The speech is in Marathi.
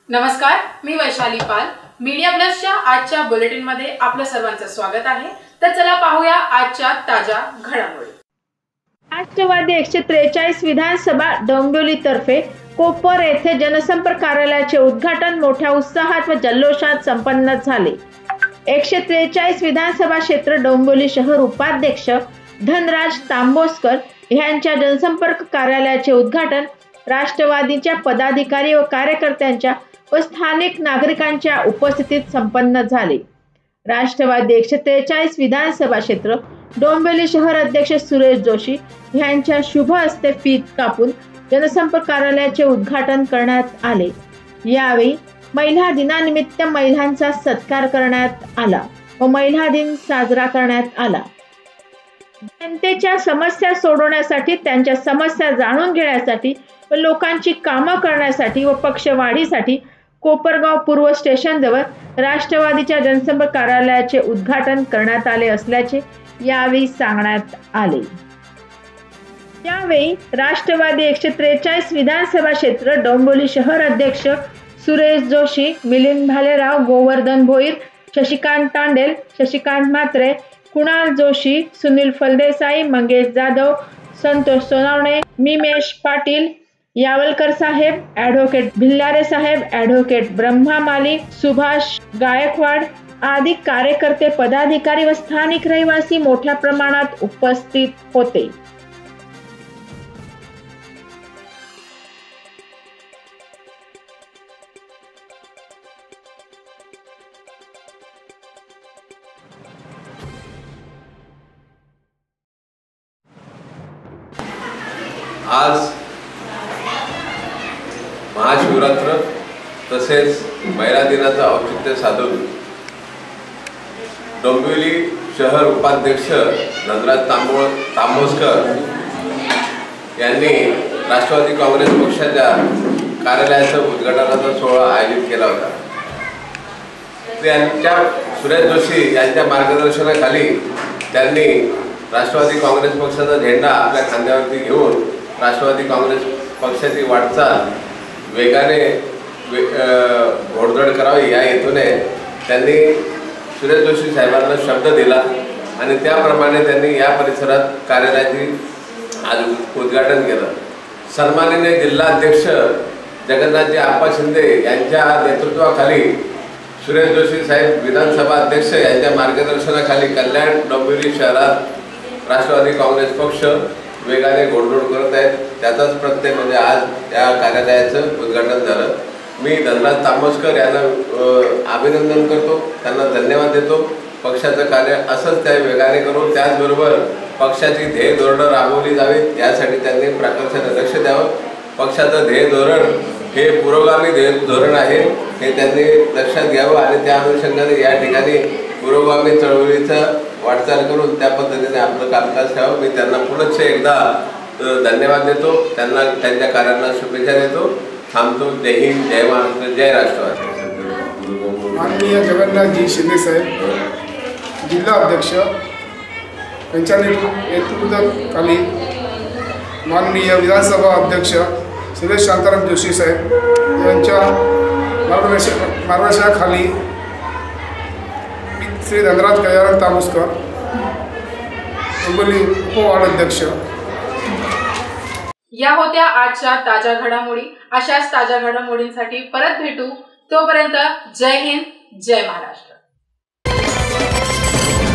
नमस्कार, मी वैशाली पाल. मीडिया प्लसच्या आजच्या बुलेटिन मध्ये आपलं सर्वांचं स्वागत आहे. तर चला पाहूया आजच्या ताज्या घडामोडी. राष्ट्रवादी 143 विधानसभा डोंबिवलीतर्फे कोपर येथे जनसंपर्क कार्यालयाचे उद्घाटन मोठ्या उत्साहात व जल्लोषात संपन्न झाले. 143 विधानसभा क्षेत्र डोंबिवली शहर उपाध्यक्ष धनराज तांबोस्कर यांच्या जनसंपर्क कार्यालयाचे उद्घाटन राष्ट्रवादीच्या पदाधिकारी व कार्यकर्त्यांच्या व स्थानिक नागरिकांच्या उपस्थितीत संपन्न झाले. राष्ट्रवादी 143 विधानसभा क्षेत्र डोंबिवली शहर अध्यक्ष सुरेश जोशी यांच्या शुभ हस्ते फीत कापून जनसंपर्क कार्यालयाचे उद्घाटन करण्यात आले. यावेळी महिला दिनानिमित्त महिलांचा सत्कार करण्यात आला व महिला दिन साजरा करण्यात आला. जनतेच्या समस्या सोडवण्यासाठी, त्यांच्या समस्या जाणून घेण्यासाठी व लोकांची कामं करण्यासाठी व पक्षवाढीसाठी कोपरगाव पूर्व स्टेशन जवळ राष्ट्रवादीच्या जनसंपर्क कार्यालयाचे उद्घाटन करण्यात आले असल्याचे यावेळी सांगण्यात आले. यावेळी राष्ट्रवादी 143 विधानसभा क्षेत्र डोंबिवली शहर अध्यक्ष सुरेश जोशी, मिलिंद भालेराव, गोवर्धन भोईर, शशिकांत तांडेल, शशिकांत म्हात्रे, कुणाल जोशी, सुनील फलदेसाई, मंगेश जाधव, संतोष सोनावणे, मिमेश पाटील, यावलकर साहेब, ॲडव्होकेट भिल्लारे साहेब, ॲडव्होकेट ब्रह्मा माली, सुभाष गायकवाड आदी कार्यकर्ते, पदाधिकारी व स्थानिक रहिवासी मोठ्या प्रमाणात उपस्थित होते. आज महाशिवरात्र तसेच महिला दिनाचं औचित्य साधून डोंबिवली शहर उपाध्यक्ष धनराज तांबोस्कर यांनी राष्ट्रवादी काँग्रेस पक्षाच्या कार्यालयाचं उद्घाटनाचा सोहळा आयोजित केला होता. त्यांच्या सुरेश जोशी यांच्या मार्गदर्शनाखाली त्यांनी राष्ट्रवादी काँग्रेस पक्षाचा झेंडा आपल्या खांद्यावरती घेऊन राष्ट्रवादी काँग्रेस पक्षाची वाटचाल वेगाने घोडदौड करावी या हेतूने त्यांनी सुरेश जोशी साहेबांना शब्द दिला आणि त्याप्रमाणे त्यांनी या परिसरात कार्यालयाची आज उद्घाटन केलं. सन्माननीय जिल्हाध्यक्ष जगन्नाथजी आप्पा शिंदे यांच्या नेतृत्वाखाली सुरेश जोशी साहेब विधानसभा अध्यक्ष यांच्या मार्गदर्शनाखाली कल्याण डोंबिवली शहरात राष्ट्रवादी काँग्रेस पक्ष वेगाने घोडदौड करत आहेत. त्याचाच प्रत्यय म्हणजे आज या कार्यालयाचं उद्घाटन झालं. मी धनराज तांबोस्कर यांना अभिनंदन करतो, त्यांना धन्यवाद देतो. पक्षाचं कार्य असंच त्या वेगाने करून त्याचबरोबर पक्षाची ध्येय धोरणं राबवली जावीत यासाठी त्यांनी प्रकर्षाने लक्ष द्यावं. पक्षाचं ध्येय धोरण हे पुरोगामी ध्येय धोरण आहे हे त्यांनी लक्षात घ्यावं आणि त्या अनुषंगाने या ठिकाणी पुरोगामी चळवळीचा वाटचाल करून त्या पद्धतीने आपलं कामकाज ठेवावं. मी त्यांना पुनश्च एकदा धन्यवाद देतो, त्यांना त्यांच्या कार्यांना शुभेच्छा देतो. थांबतो. जय हिंद, जय महाराष्ट्र, जय राष्ट्रवादी. माननीय जगन्नाथजी शिंदे साहेब जिल्हा अध्यक्ष यांच्या नेतृत्वाखाली माननीय विधानसभा अध्यक्ष सुरेश शांताराम जोशी साहेब यांच्या मार्गदर्शनाखाली श्री धनराज गजानन तांबोस्कर डोंबिवली उपवार्डाध्यक्ष. या होत्या आजच्या ताज्या घडामोडी. अशाच ताज्या घडामोडींसाठी परत भेटू. तोपर्यंत जय हिंद, जय महाराष्ट्र.